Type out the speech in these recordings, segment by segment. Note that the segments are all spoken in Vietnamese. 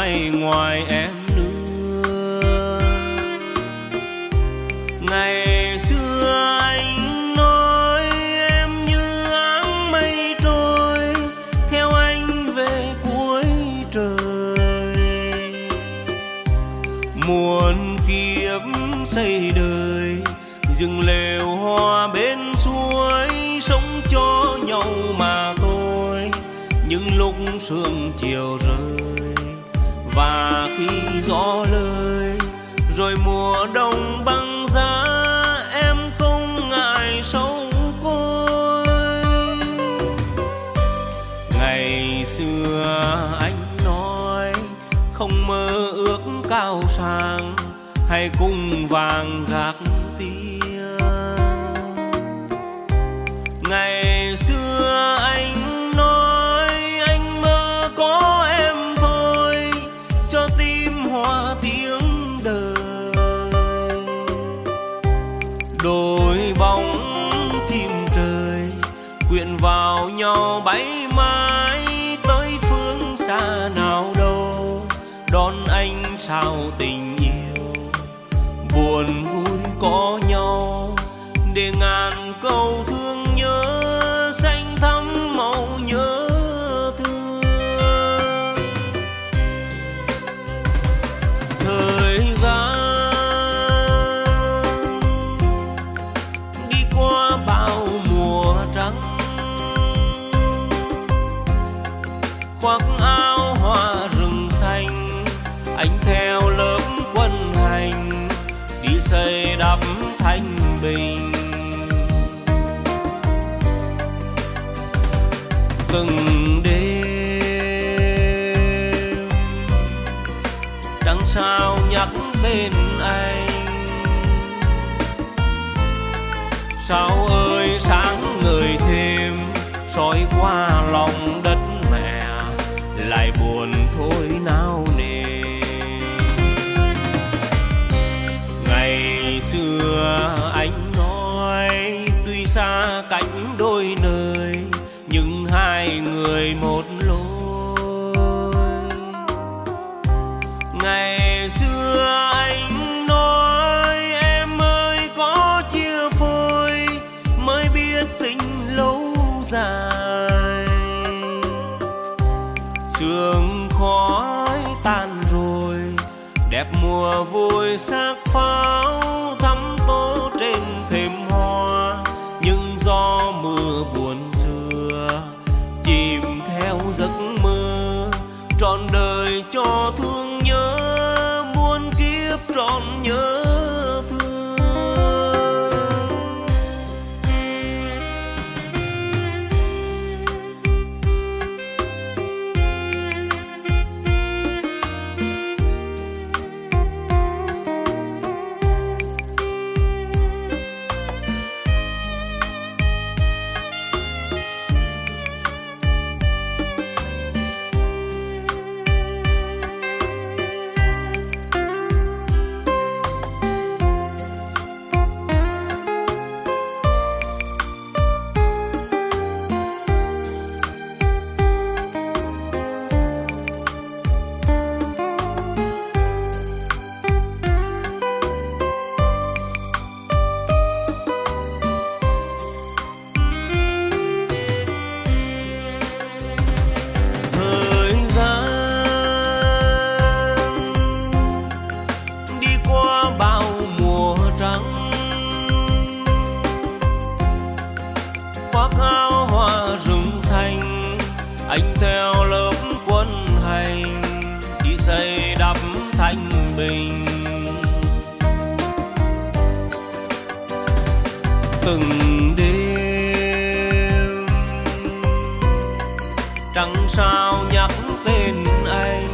ai ngoài em nữa. Ngày xưa anh nói em như áng mây trôi, theo anh về cuối trời. Muôn kiếp xây đời, rừng lều hoa bên suối, sống cho nhau mà thôi. Những lúc sương chiều rơi và khi gió lơi, rồi mùa đông băng giá, em không ngại sầu côi. Ngày xưa anh nói không mơ ước cao sang, hay cung vàng gác tia. Ngày xưa anh nói anh mơ có em thôi, cho tim hoa tiếng đời. Đôi bóng chim trời quyện vào nhau bay mãi tới phương xa nào đâu. Đón anh sao tình yêu buồn vui có nhau, để ngàn câu thương nhớ xanh thắm màu nhớ thương. Thời gian đi qua bao mùa trắng, khoác áo hoa rừng xanh, anh theo lớp quân hành đi xây đắp thanh bình. Từng đêm chẳng sao nhắc tên anh. Sao ơi sáng ngời thêm, soi qua lòng đất mẹ, lại buồn thôi nao nề. Ngày xưa anh nói tuy xa cách đôi nơi, nhưng hai người một lối. Ngày xưa anh nói em ơi có chia phôi, mới biết tình lâu dài. Sương khói tan rồi, đẹp mùa vui sắc pháo thắm tô trên thềm hoa. Nhưng gió mưa buồn xưa chìm theo giấc mơ, trọn đời cho thương nhớ, muôn kiếp trọn nhớ thương. Khoác áo hoa rừng xanh, anh theo lớp quân hành đi xây đắp thanh bình. Từng đêm chẳng sao nhắc tên anh.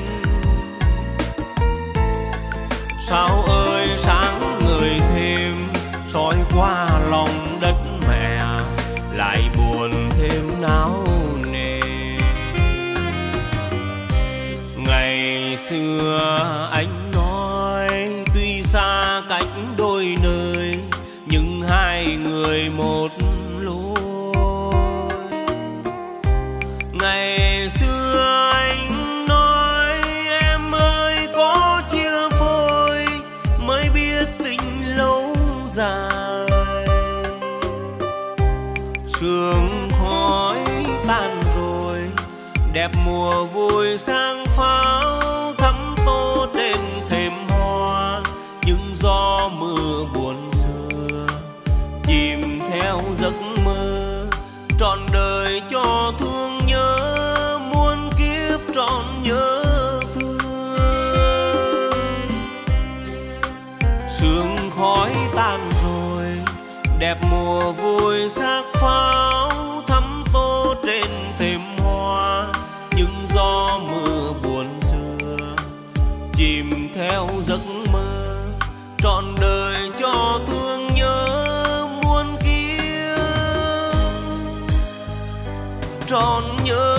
Sao ơi sáng ngời thêm, soi qua lòng đất mẹ, lại buồn thêm náo nề. Ngày xưa anh nói tuy xa cách đôi nơi, nhưng hai người một lối. Ngày xưa anh nói đẹp mùa vui sang pháo thắm tô trên thềm hoa, những gió mưa buồn xưa chìm theo giấc mơ, trọn đời cho thương nhớ muôn kiếp trọn nhớ thương. Sương khói tan rồi, đẹp mùa vui sắc pháo thắm tô trên thềm hoa, những gió mưa buồn xưa chìm theo giấc mơ, trọn đời cho thương nhớ muôn kiếp trọn nhớ.